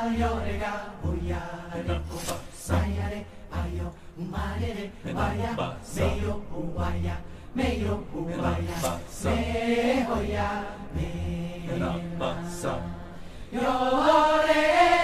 れが親でさやれあよ生まれれわやめよわやめよわやめほやめなさよれ